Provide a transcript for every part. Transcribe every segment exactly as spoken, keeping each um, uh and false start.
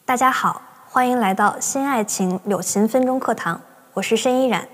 大家好，欢迎来到新爱情柳琴分钟课堂，我是申依然。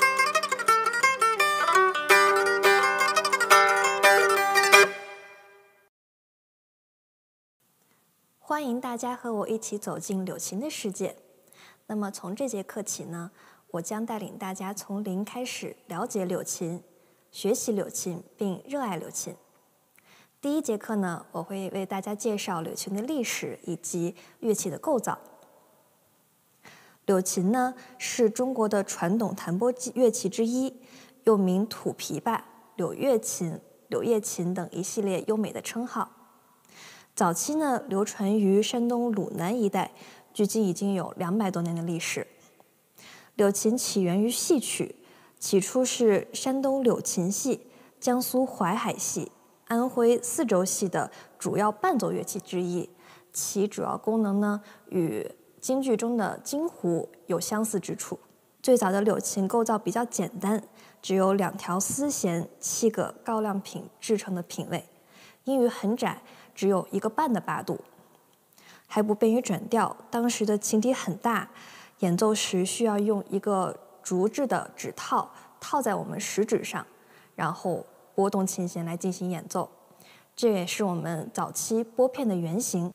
欢迎大家和我一起走进柳琴的世界。那么从这节课起呢，我将带领大家从零开始了解柳琴，学习柳琴，并热爱柳琴。第一节课呢，我会为大家介绍柳琴的历史以及乐器的构造。柳琴呢，是中国的传统弹拨乐器之一，又名土琵琶、柳叶琴、柳叶琴等一系列优美的称号。早期呢，流传于山东鲁南一带，距今已经有两百多年的历史。柳琴起源于戏曲，起初是山东柳琴戏、江苏淮海戏、安徽四州戏的主要伴奏乐器之一，其主要功能呢与京剧中的京胡有相似之处。最早的柳琴构造比较简单，只有两条丝弦、七个高亮品制成的品位，音域很窄，只有一个半的八度，还不便于转调。当时的琴体很大，演奏时需要用一个竹制的指套套在我们食指上，然后拨动琴弦来进行演奏，这也是我们早期拨片的原型。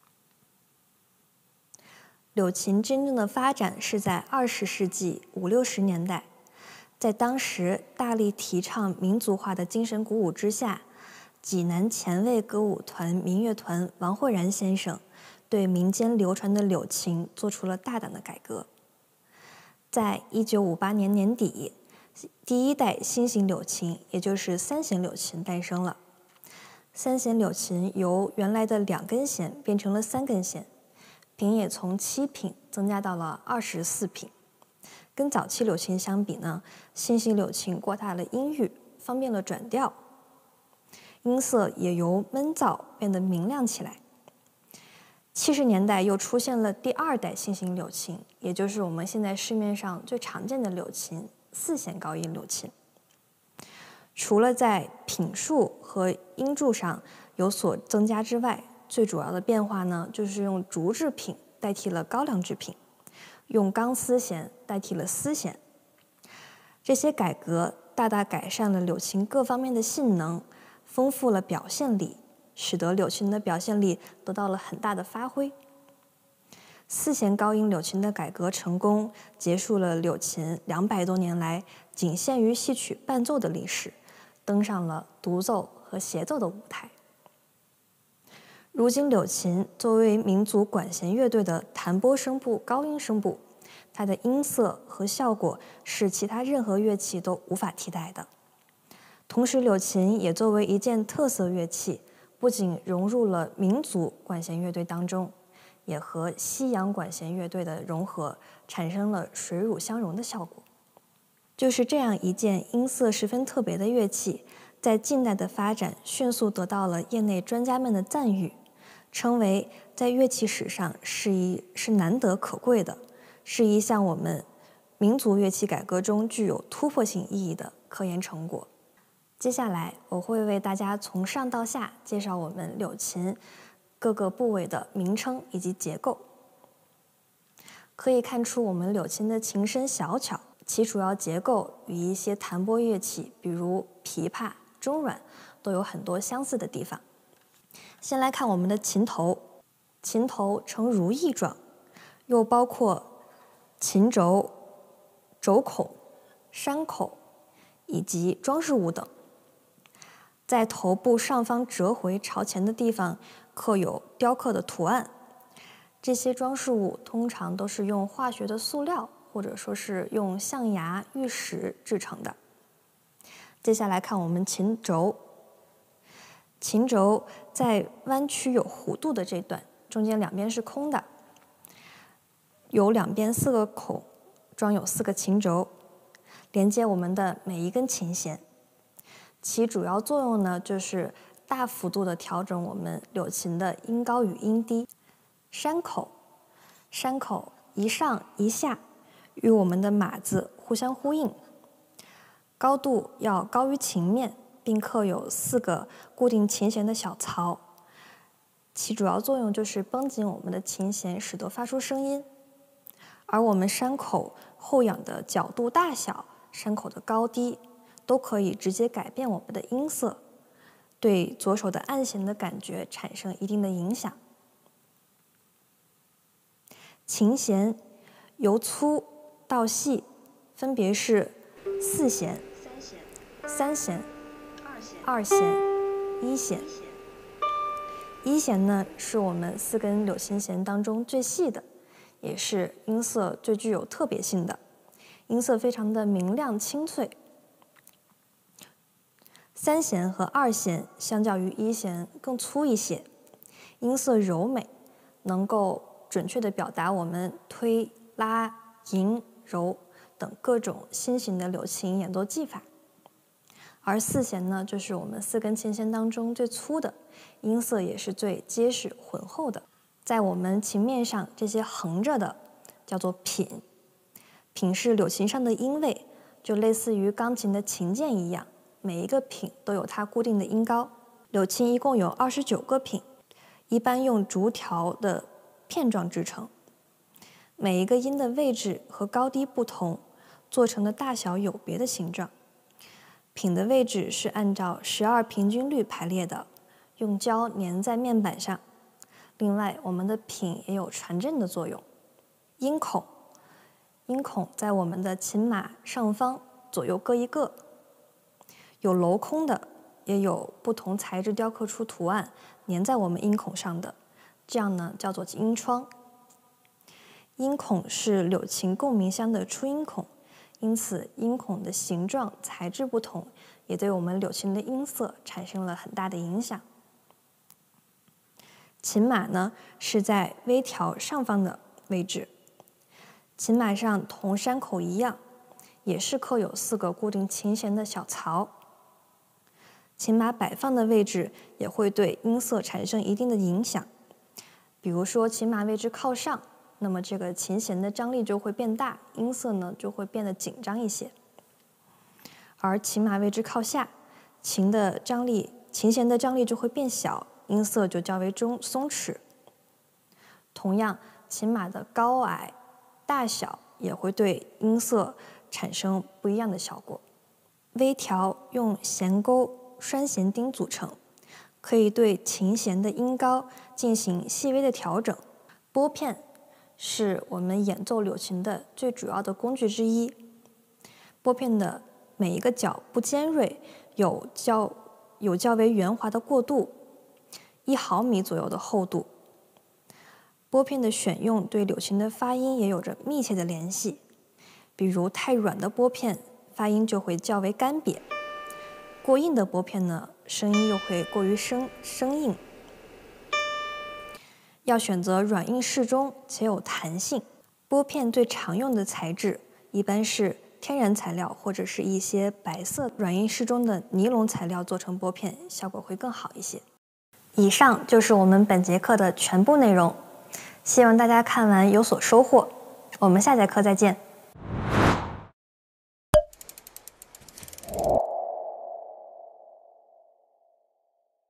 柳琴真正的发展是在二十世纪五六十年代，在当时大力提倡民族化的精神鼓舞之下，济南前卫歌舞团民乐团王慧然先生对民间流传的柳琴做出了大胆的改革。在一九五八年年底，第一代新型柳琴，也就是三弦柳琴诞生了。三弦柳琴由原来的两根弦变成了三根弦，品也从七品增加到了二十四品。跟早期柳琴相比呢，新型柳琴扩大了音域，方便了转调，音色也由闷噪变得明亮起来。七十年代又出现了第二代新型柳琴，也就是我们现在市面上最常见的柳琴——四弦高音柳琴。除了在品数和音柱上有所增加之外，最主要的变化呢，就是用竹制品代替了高粱制品，用钢丝弦代替了丝弦。这些改革大大改善了柳琴各方面的性能，丰富了表现力，使得柳琴的表现力得到了很大的发挥。四弦高音柳琴的改革成功，结束了柳琴两百多年来仅限于戏曲伴奏的历史，登上了独奏和协奏的舞台。如今柳琴作为民族管弦乐队的弹拨声部高音声部，它的音色和效果是其他任何乐器都无法替代的。同时柳琴也作为一件特色乐器，不仅融入了民族管弦乐队当中，也和西洋管弦乐队的融合，产生了水乳相融的效果。就是这样一件音色十分特别的乐器，在近代的发展迅速得到了业内专家们的赞誉，称为在乐器史上是一是难得可贵的，是一项我们民族乐器改革中具有突破性意义的科研成果。接下来我会为大家从上到下介绍我们柳琴各个部位的名称以及结构。可以看出我们柳琴的琴身小巧，其主要结构与一些弹拨乐器，比如琵琶、中阮，都有很多相似的地方。先来看我们的琴头，琴头呈如意状，又包括琴轴、轴孔、山口以及装饰物等。在头部上方折回朝前的地方刻有雕刻的图案，这些装饰物通常都是用化学的塑料或者说是用象牙、玉石制成的。接下来看我们琴轴，琴轴在弯曲有弧度的这段，中间两边是空的，有两边四个孔，装有四个琴轴，连接我们的每一根琴弦。其主要作用呢，就是大幅度的调整我们柳琴的音高与音低。山口，山口一上一下，与我们的码字互相呼应，高度要高于琴面，并刻有四个固定琴弦的小槽。 其主要作用就是绷紧我们的琴弦，使得发出声音。而我们山口后仰的角度大小、山口的高低，都可以直接改变我们的音色，对左手的按弦的感觉产生一定的影响。琴弦由粗到细分别是四弦、三弦、二弦、一弦。一弦呢，是我们四根柳琴弦当中最细的，也是音色最具有特别性的，音色非常的明亮清脆。三弦和二弦相较于一弦更粗一些，音色柔美，能够准确地表达我们推、拉、吟、揉等各种新型的柳琴演奏技法。而四弦呢，就是我们四根琴弦当中最粗的，音色也是最结实浑厚的。在我们琴面上，这些横着的叫做品，品是柳琴上的音位，就类似于钢琴的琴键一样，每一个品都有它固定的音高。柳琴一共有二十九个品，一般用竹条的片状制成，每一个音的位置和高低不同，做成的大小有别的形状。品的位置是按照十二平均律排列的，用胶粘在面板上。另外，我们的品也有传振的作用。音孔，音孔在我们的琴码上方左右各一个，有镂空的，也有不同材质雕刻出图案粘在我们音孔上的，这样呢叫做音窗。音孔是柳琴共鸣箱的出音孔，因此音孔的形状、材质不同，也对我们柳琴的音色产生了很大的影响。琴码呢是在微调上方的位置，琴码上同山口一样，也是刻有四个固定琴弦的小槽。琴码摆放的位置也会对音色产生一定的影响。比如说琴码位置靠上，那么这个琴弦的张力就会变大，音色呢就会变得紧张一些。而琴码位置靠下，琴的张力、琴弦的张力就会变小，音色就较为中松弛。同样，琴码的高矮、大小也会对音色产生不一样的效果。微调用弦钩、栓弦钉组成，可以对琴弦的音高进行细微的调整。拨片是我们演奏柳琴的最主要的工具之一。拨片的每一个角不尖锐，有较有较为圆滑的过渡，一毫米左右的厚度。拨片的选用对柳琴的发音也有着密切的联系。比如太软的拨片，发音就会较为干瘪；过硬的拨片呢，声音又会过于生生硬。要选择软硬适中且有弹性。拨片最常用的材质一般是天然材料或者是一些白色软硬适中的尼龙材料做成拨片，效果会更好一些。以上就是我们本节课的全部内容，希望大家看完有所收获。我们下节课再见。